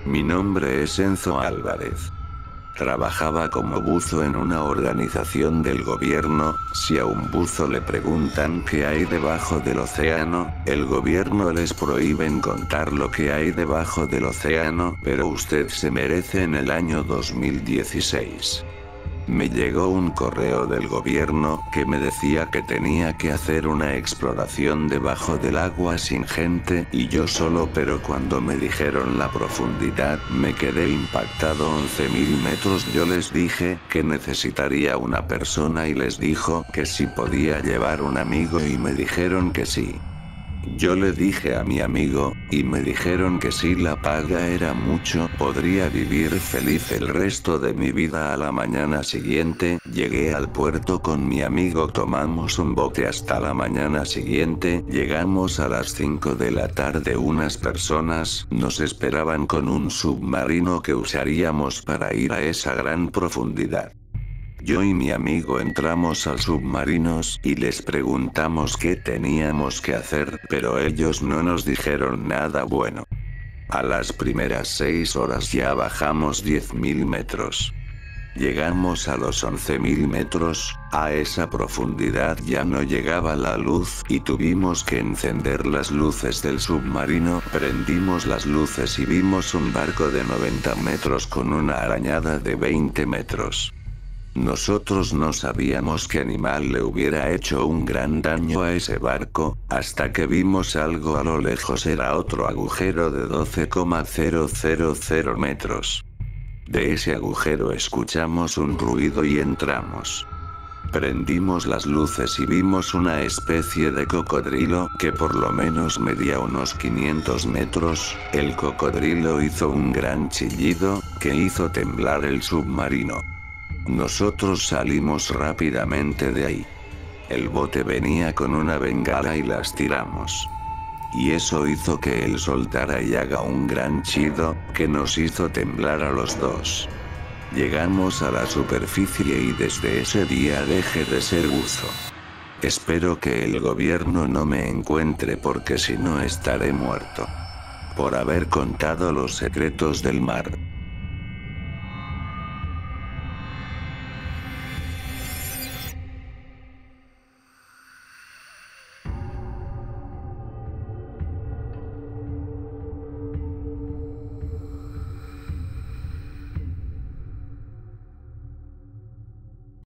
Mi nombre es Enzo Álvarez. Trabajaba como buzo en una organización del gobierno. Si a un buzo le preguntan qué hay debajo del océano, el gobierno les prohíben contar lo que hay debajo del océano, pero usted se merece en el año 2016. Me llegó un correo del gobierno que me decía que tenía que hacer una exploración debajo del agua sin gente y yo solo, pero cuando me dijeron la profundidad me quedé impactado. 11.000 metros. Yo les dije que necesitaría una persona y les dijo que si podía llevar un amigo y me dijeron que sí. Yo le dije a mi amigo, y me dijeron que si la paga era mucho, podría vivir feliz el resto de mi vida. A la mañana siguiente, llegué al puerto con mi amigo, tomamos un bote hasta la mañana siguiente, llegamos a las 5 de la tarde. Unas personas nos esperaban con un submarino que usaríamos para ir a esa gran profundidad. Yo y mi amigo entramos al submarino y les preguntamos qué teníamos que hacer, pero ellos no nos dijeron nada bueno. A las primeras 6 horas ya bajamos 10.000 metros. Llegamos a los 11.000 metros, a esa profundidad ya no llegaba la luz y tuvimos que encender las luces del submarino. Prendimos las luces y vimos un barco de 90 metros con una arañada de 20 metros. Nosotros no sabíamos qué animal le hubiera hecho un gran daño a ese barco, hasta que vimos algo a lo lejos. Era otro agujero de 12,000 metros. De ese agujero escuchamos un ruido y entramos. Prendimos las luces y vimos una especie de cocodrilo que por lo menos medía unos 500 metros. El cocodrilo hizo un gran chillido que hizo temblar el submarino. Nosotros salimos rápidamente de ahí. El bote venía con una bengala y las tiramos. Y eso hizo que él soltara y haga un gran chido, que nos hizo temblar a los dos. Llegamos a la superficie y desde ese día dejé de ser buzo. Espero que el gobierno no me encuentre porque si no estaré muerto. Por haber contado los secretos del mar.